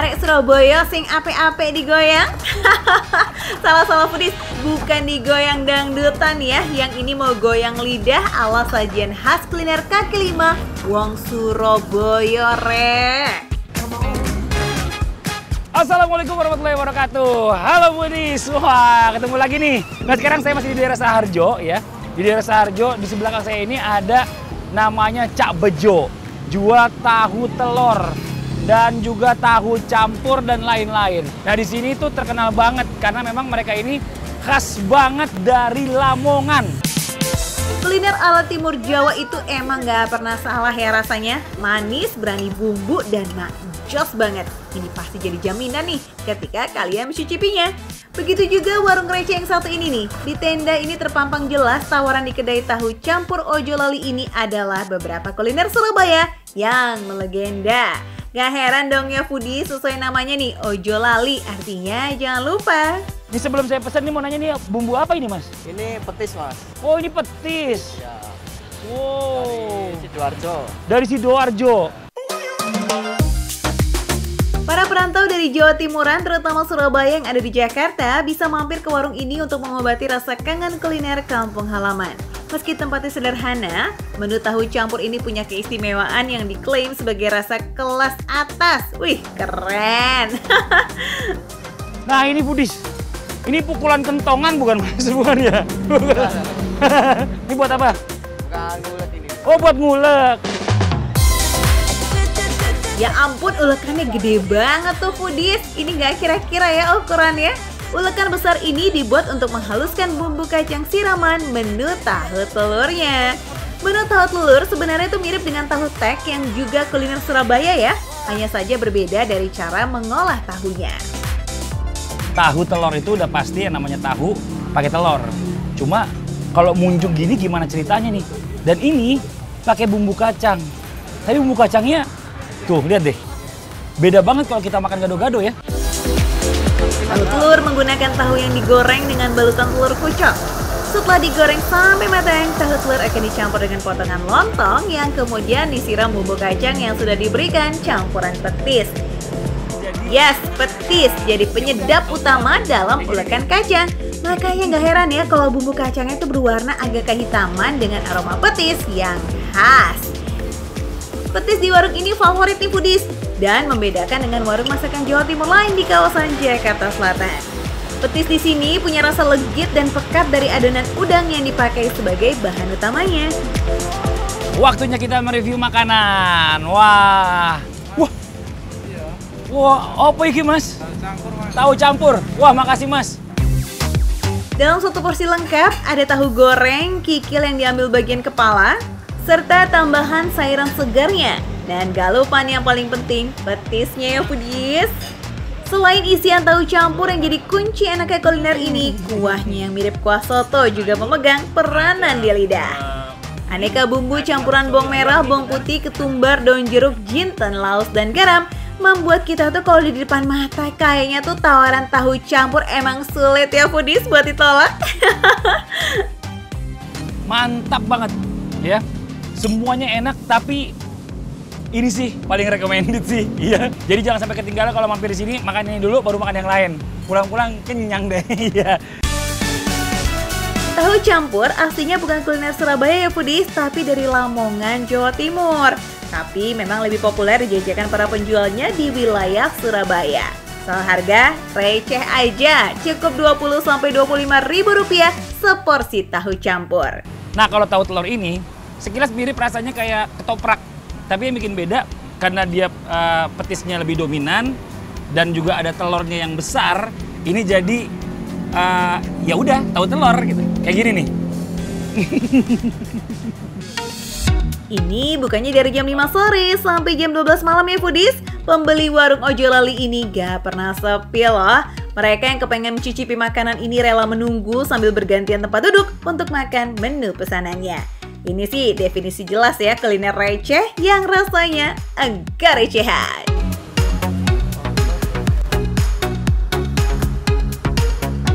arek Surabaya sing ape-ape digoyang? Salah-salah foodies, bukan digoyang dangdutan ya. Yang ini mau goyang lidah ala sajian khas kuliner kaki lima wong Surabaya rek. Assalamualaikum warahmatullahi wabarakatuh. Halo foodies, wah ketemu lagi nih. Nah sekarang saya masih di daerah Saharjo ya. Di daerah Saharjo, di sebelah belakang saya ini ada namanya Cak Bejo. Jual tahu telur dan juga tahu campur dan lain-lain. Nah di sini tuh terkenal banget karena memang mereka ini khas banget dari Lamongan. Kuliner ala timur Jawa itu emang gak pernah salah ya rasanya. Manis, berani bumbu, dan jos banget. Ini pasti jadi jaminan nih ketika kalian mencicipinya. Begitu juga warung receh yang satu ini nih. Di tenda ini terpampang jelas tawaran di kedai tahu campur Ojo Lali ini adalah beberapa kuliner Surabaya yang melegenda. Gak heran dong ya foodie, sesuai namanya nih Ojo Lali, artinya jangan lupa. Ini sebelum saya pesan nih mau nanya nih bumbu apa ini mas? Ini petis mas. Oh ini petis. Ya. Wow. Dari Sidoarjo. Dari Sidoarjo. Para perantau dari Jawa Timuran, terutama Surabaya yang ada di Jakarta, bisa mampir ke warung ini untuk mengobati rasa kangen kuliner kampung halaman. Meski tempatnya sederhana, menu tahu campur ini punya keistimewaan yang diklaim sebagai rasa kelas atas. Wih, keren! Nah ini foodies, ini pukulan kentongan bukan mas? Bukan ya? Ini buat apa? Bukan ngulek ini. Oh buat ngulek. Ya ampun, ulekannya gede banget tuh foodies. Ini gak kira-kira ya ukurannya. Ulekan besar ini dibuat untuk menghaluskan bumbu kacang siraman menu tahu telurnya. Menu tahu telur sebenarnya itu mirip dengan tahu tek yang juga kuliner Surabaya ya. Hanya saja berbeda dari cara mengolah tahunya. Tahu telur itu udah pasti yang namanya tahu pakai telur. Cuma kalau muncung gini gimana ceritanya nih? Dan ini pakai bumbu kacang. Tapi bumbu kacangnya tuh, lihat deh. Beda banget kalau kita makan gado-gado ya. Tahu telur menggunakan tahu yang digoreng dengan balutan telur kucok. Setelah digoreng sampai matang, tahu telur akan dicampur dengan potongan lontong yang kemudian disiram bumbu kacang yang sudah diberikan campuran petis. Yes, petis jadi penyedap utama dalam ulekan kacang. Makanya nggak heran ya kalau bumbu kacangnya itu berwarna agak kehitaman dengan aroma petis yang khas. Petis di warung ini favorit nih foodies dan membedakan dengan warung masakan Jawa Timur lain di kawasan Jakarta Selatan. Petis di sini punya rasa legit dan pekat dari adonan udang yang dipakai sebagai bahan utamanya. Waktunya kita mereview makanan. Wah. Wah. Wah, apa ini mas? Tahu campur mas. Tahu campur. Wah, makasih mas. Dalam satu porsi lengkap ada tahu goreng, kikil yang diambil bagian kepala, serta tambahan sayuran segarnya. Dan gak lupa nih yang paling penting, petisnya ya foodies. Selain isian tahu campur yang jadi kunci enaknya kuliner ini, kuahnya yang mirip kuah soto juga memegang peranan di lidah. Aneka bumbu campuran bawang merah, bawang putih, ketumbar, daun jeruk, jinten, laos, dan garam membuat kita tuh kalau di depan mata kayaknya tuh tawaran tahu campur emang sulit ya foodies buat ditolak. Mantap banget ya. Semuanya enak tapi ini sih paling recommended sih. Iya. Jadi jangan sampai ketinggalan kalau mampir di sini, makan ini dulu baru makan yang lain. Pulang-pulang kenyang deh. Iya. Tahu campur aslinya bukan kuliner Surabaya ya foodies, tapi dari Lamongan, Jawa Timur. Tapi memang lebih populer dijajakan para penjualnya di wilayah Surabaya. Soal harga, receh aja. Cukup Rp20–25.000 seporsi tahu campur. Nah kalau tahu telur ini, sekilas mirip rasanya kayak ketoprak. Tapi yang bikin beda karena dia petisnya lebih dominan dan juga ada telurnya yang besar. Ini jadi ya udah tahu telur gitu. Kayak gini nih. Ini bukannya dari jam 5 sore sampai jam 12 malam ya foodies. Pembeli warung Ojo Lali ini gak pernah sepi loh. Mereka yang kepengen mencicipi makanan ini rela menunggu sambil bergantian tempat duduk untuk makan menu pesanannya. Ini sih definisi jelas ya kuliner receh yang rasanya agak recehan.